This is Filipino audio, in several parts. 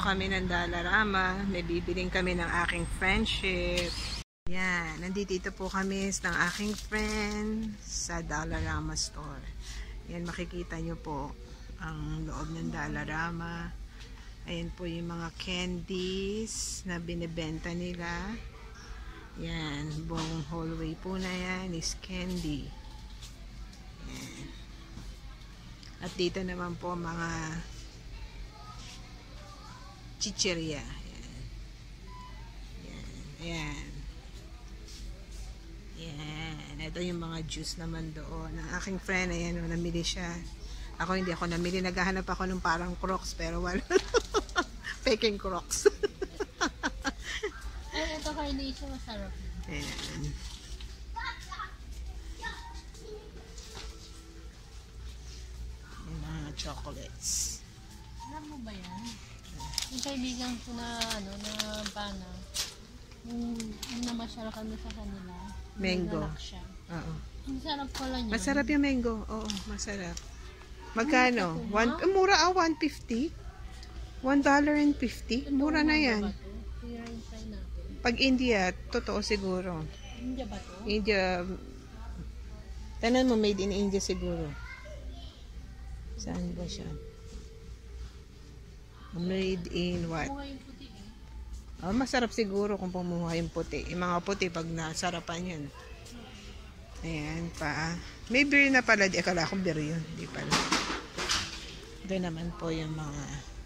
kami ng Dollarama. May bibiling kami ng aking friendship. Yan, nandito po kami ng aking friend sa Dollarama store. Yan, makikita nyo po ang loob ng Dollarama. Ayan po yung mga candies na binibenta nila. Yan, buong hallway po na yan is candy. Yan. At dito naman po mga chicheria. Ayan. Ayan. Ayan. Ayan. Ito yung mga juice naman doon. Ang aking friend, ayan, namili siya. Ako hindi ako namili. Naghahanap ako ng parang Crocs, pero wala. Peking Crocs. Ay, ito kay Lisa, masarap. Ayan. Yung mga chocolates. Alam mo ba yan? Yung kaibigan ko na, na bana, yung namasyal kami sa kanila. Mango. Siya. Oo. Ang sarap pala niya. Masarap yung mango. Oo, masarap. Magkano? Mura 150? $1.50? Mura na yan. Pag India, totoo siguro. India ba to? India. Tanan mo, made in India siguro. Saan ba siya? Made in what? Oh, masarap siguro kung pumuha yung puti. Yung mga puti, pag nasarapan yun. Ayan pa. May beer na pala. Di akala akong beer yun. Di pala. Ito naman po yung mga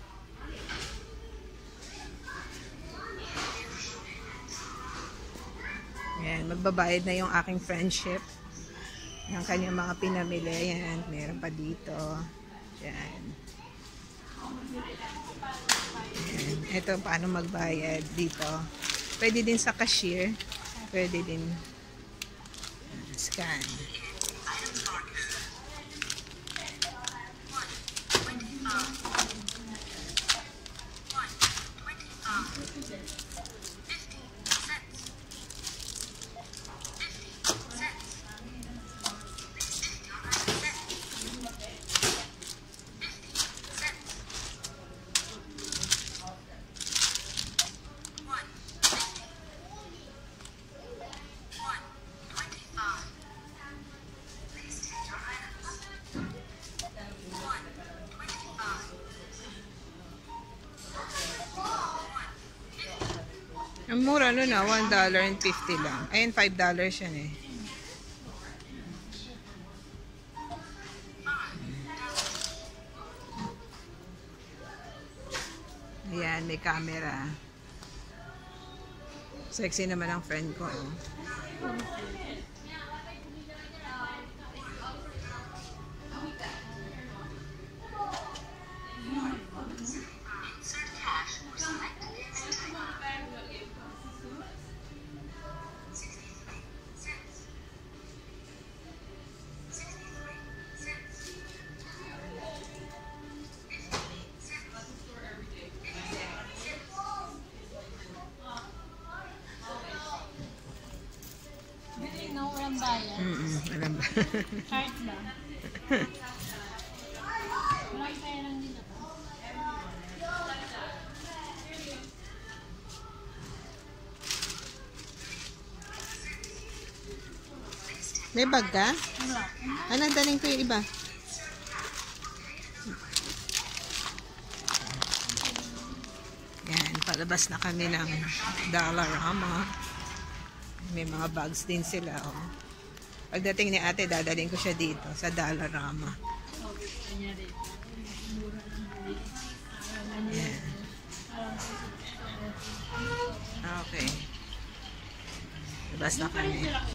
ayan, magbabayad na yung aking friendship ng kanyang mga pinamili. Ayan, meron pa dito. Ayan. Ayan. Ito, paano magbayad dito. Pwede din sa cashier. Pwede din scan. Ang mura nun na, $1.50 lang. Ayun, $5 yan eh. Ayan, may camera. Sexy naman ang friend ko. Oh. Walang bayan. Alam ba? Card ba? Walang pera din ako. May bag ka? Ano, daling ko yung iba. Yan, palabas na kami ng Dollarama. May mga bags din sila. Oh. Pagdating ni ate, dadaling ko siya dito sa Dollarama. Yan. Okay. Labas na kami.